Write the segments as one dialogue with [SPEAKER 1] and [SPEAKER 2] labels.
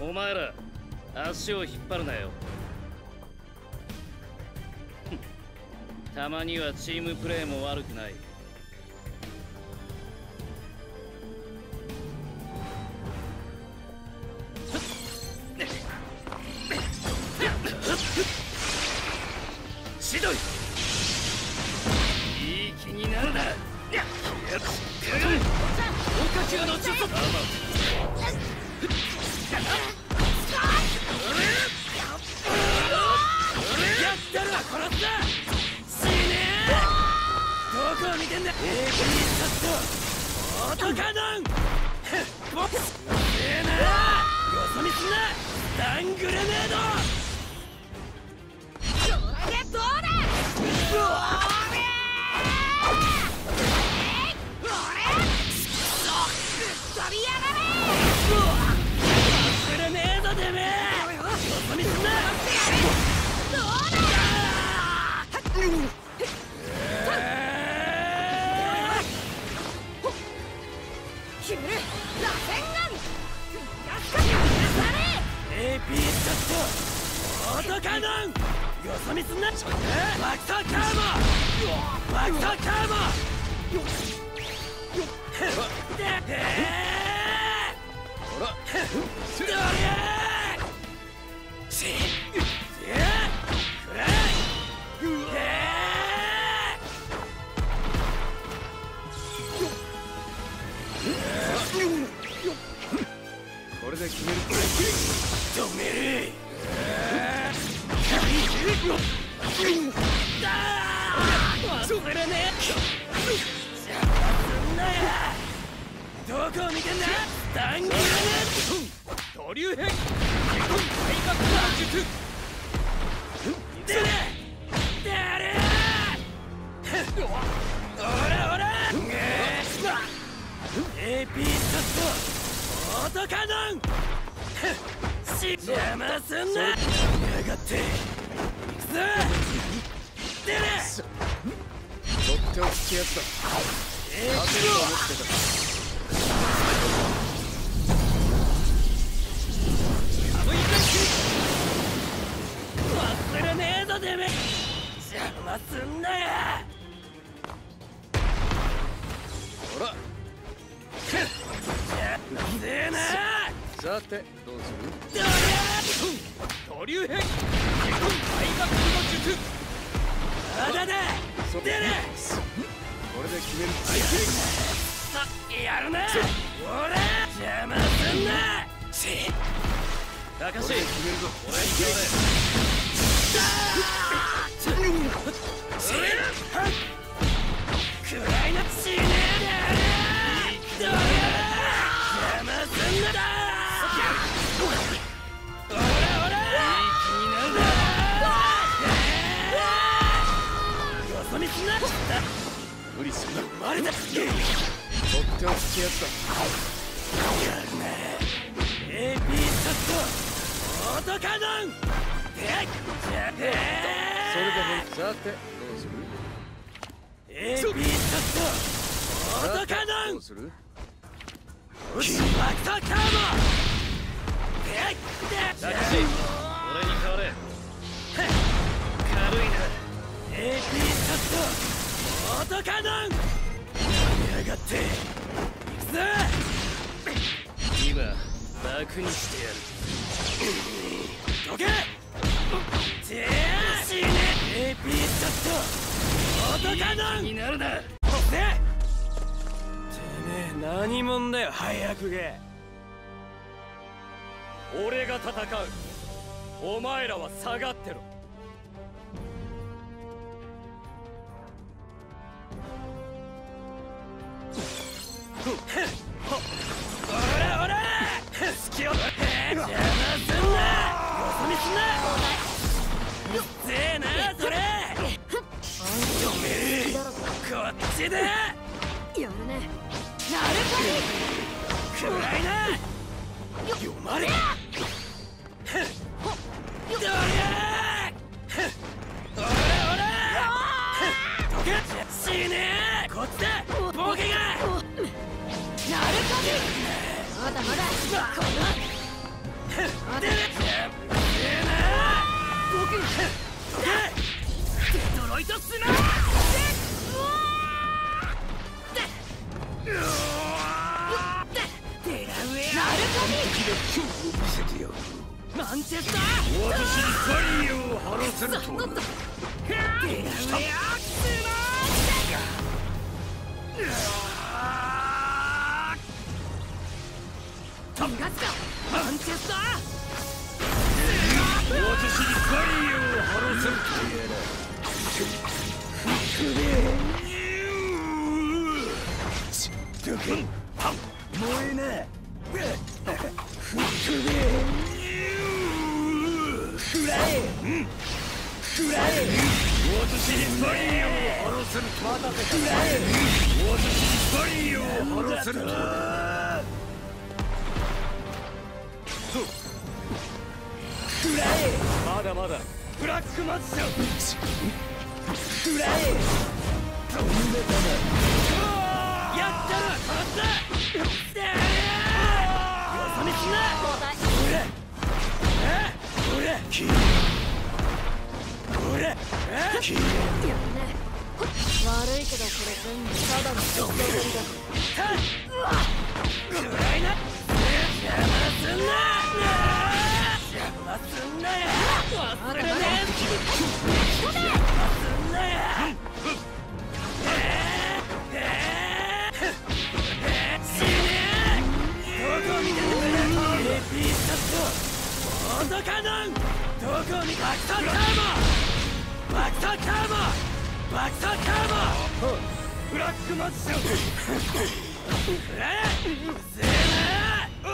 [SPEAKER 1] お前ら足を引っ張るなよ。たまにはチームプレーも悪くない。しどい。いい気になるな。岡中の術。やったら殺すな。死ねえ。どこを見てんだ。AP ショットオートカノン。すげえな。よそ見すんな。スタングレネード。どうだ。AP ショットオートカノン。よそ見すんな。バクトカーモ。バクトカーモ。ほら。どりゃー。し。くらえ。これで決める。止める。それね。どこを見てんだ。スタングレネード。ドリュー変。大学の術。出れ。出れ。ほらほら。AP ショットオートカノン。邪魔すんな。やがって行くぞ。出れ。とっておきってやつだ。勝てると思ってた。忘れねえぞてめえ。邪魔すんなや。ほら。うぜえな。さてどうする。ドリュー変。大学の術。まだだ。出れ。これで決める。さやるな。ほら邪魔すんな。し高橋決めるぞ。俺に決めれ。くらいな。死ねえで。どりゃ邪魔すんなだ。ほらほら。いい気になるな。よそ見すんな。無理するな。まれだ。とっておきってやつだ。やるな。AP ショットオートカノン。それでさてどうする。AP ショットオートカノン。どうする。バクトカーモ。タクシー、俺に変われ。軽いな。AP ショットオートカノン。やがって行くぞ。今楽にしてやる。どけ。死ね。AP ショットオートカノン。になるな。てめえ何者だよ。早くげ。俺が戦う。お前らは下がってろ。ほらほら。隙を。邪魔すんな。よそ見すんな。うっせえなそれ。止める。こっちだ。やるね。なるかに。くらいな。読まれ。どりゃ。ほらほら。どけ。死ねえ。こっちだ。ボケが。なるかに。まだまだ。この。 ドロイドスナーデラウェアマンチェスター私にファイヤーを張らせるとデラウェアスナー逃がすかマンチェスター私にファイヤーを張らせると燃えな食らえ食らえ私にファイヤーを張らせると食らえ私にファイヤーを張らせると食らえまだまだブラックマッチだ食らえ飛んでたなやったら殺すよそ見すんな俺キー俺キー
[SPEAKER 2] 悪いけどこれ全部ただの実践だ。
[SPEAKER 1] 暗いな邪魔すんな邪魔すんなよ忘れねえ邪魔すんなよ死ねどこ見てんだAPシャットオートカノンどこ見てバクサーカーボバクサーカーボバクサーカーボブラックマッチだうぜえな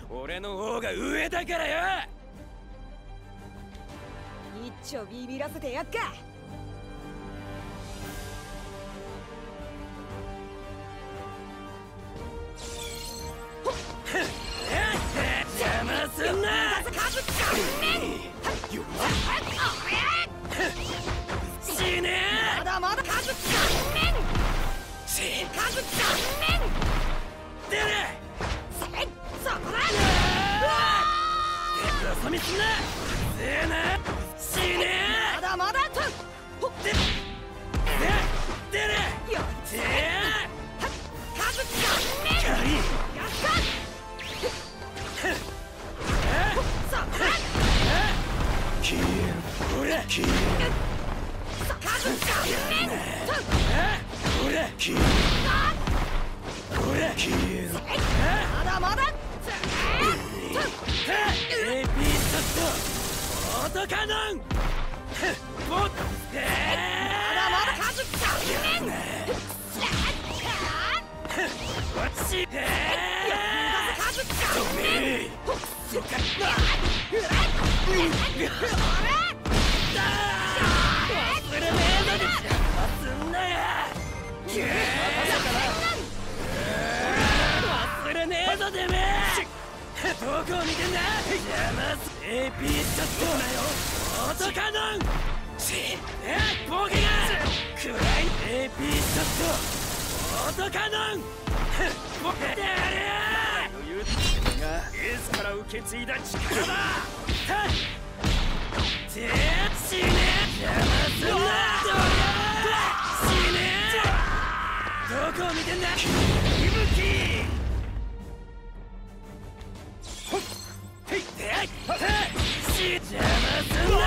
[SPEAKER 1] 俺の方が上だからよ。
[SPEAKER 2] 一丁ビビらせてやっか。
[SPEAKER 1] 邪魔すんな。死ね。
[SPEAKER 2] まだまだカズキ
[SPEAKER 1] 出れ。
[SPEAKER 2] そこだ。
[SPEAKER 1] よそ見すんな。せえな。死ね。
[SPEAKER 2] まだまだと。
[SPEAKER 1] 出れ。
[SPEAKER 2] よっカズキ
[SPEAKER 1] キャリー。
[SPEAKER 2] やったそこだ。
[SPEAKER 1] キー俺キー
[SPEAKER 2] カズキ
[SPEAKER 1] 俺キー俺キー
[SPEAKER 2] まだまだ
[SPEAKER 1] AP ショットオートカノンまだ
[SPEAKER 2] まだカズキ
[SPEAKER 1] わっし
[SPEAKER 2] カズキ
[SPEAKER 1] 忘れねえぞですすんなや忘れねえぞてめえどこを見てんだ邪魔す AP ショットオートカノンボケが暗い AP ショットオートカノンボケてやれや余裕がエースから受け継いだ力だ死ね邪魔すんな死ねどこを見てんだ息吹ほっへい邪魔すんな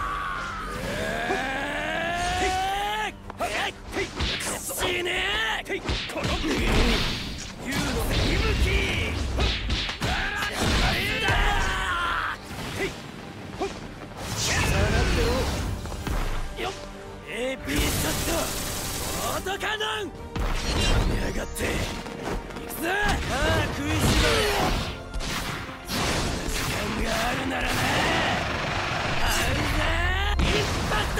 [SPEAKER 1] 死ねこの竜の息吹AP ショットオートカノンやがって行くぞ。食いしろよ。時間があるならなあるぜインパク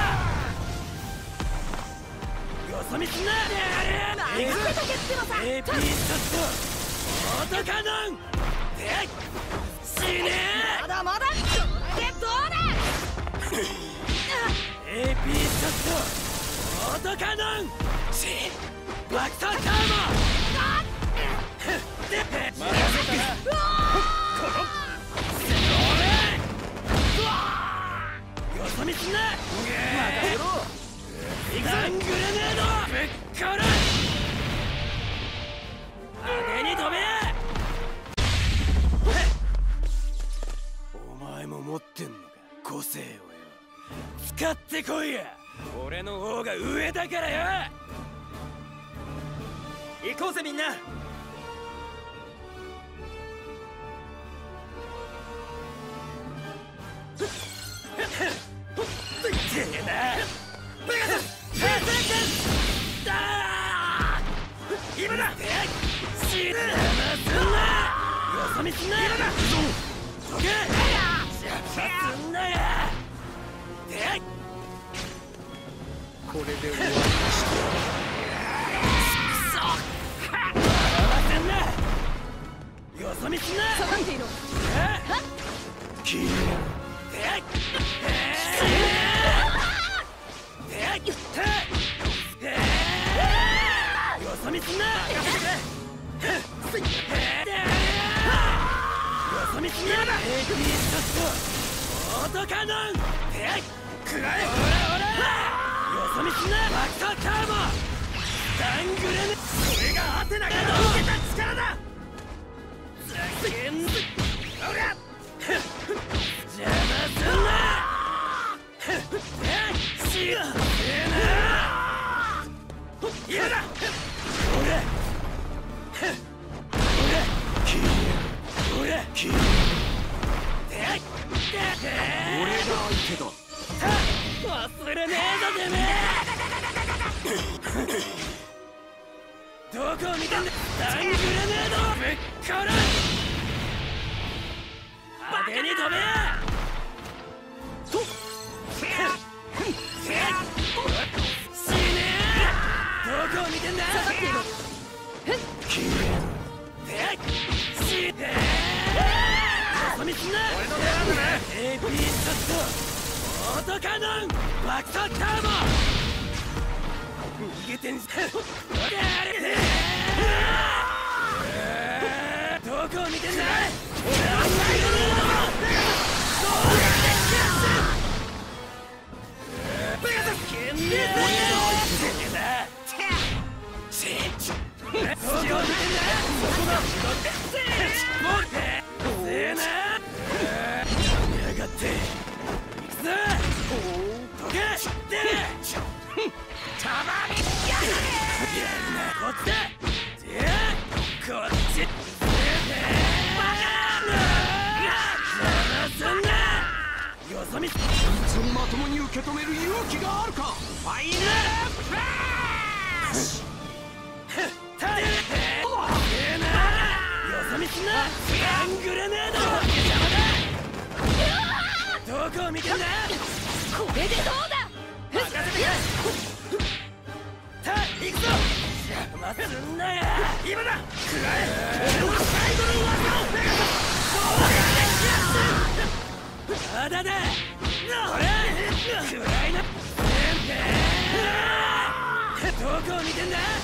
[SPEAKER 1] トよそ見すんな。行くぞ AP ショットオートカノン死ね
[SPEAKER 2] まだまだどうだ
[SPEAKER 1] AP ショットオートカノンバクトカーモ任せたなよそ見すんな。任せろガングレネードぶっ殺派手に飛べ。お前も持ってんのか個性をよ。使ってこいや。俺の方が上だからよ。行こうぜみんな。今だ。死ぬな。すんな。よそ見すんな。今だ。どけ。すんなや。これで終わりました。笑わせんな。よそ見すんな。
[SPEAKER 2] 下がっていろ。
[SPEAKER 1] キーよそ見すんな。よそ見すんな。AP ショットオートカノンくらえ。よそ見すんな。バクトカーモガングレネこれがアテナから受けた力だ。ざけんほら邪魔すんな。死ねえな。今だ。俺が相手だ。忘れねえぞてめえ。どこを見たんだ。ダングレネードぶっ殺派手に飛べと死ねえ。どこを見てんだ。
[SPEAKER 2] 下がっている。
[SPEAKER 1] 死ねえ。よそ見すんな。俺の出番だな。AP ショットオートカノンバクトターボ逃げてんじゃん。どこを見てんだ。俺は最後の男。どうやってペガサスケンネーどこを見てんだ。そこだ。持ってせえな。やがって行くぞ。どけ出れ。たまにやるな。こっちだ。こっちよそ見。一緒にまともに受け止める勇気があるか。ファイナルフラッシュ。タイよそ見すんな。ハングレネード邪魔だ。どこを見てんだ。
[SPEAKER 2] これでどうだ。
[SPEAKER 1] 任せてくれ。タイ行くぞ。邪魔すんなや。今だ。食らえ。俺の最後の技をペガサス。まだだ。おら暗いな。どこを見てんだ。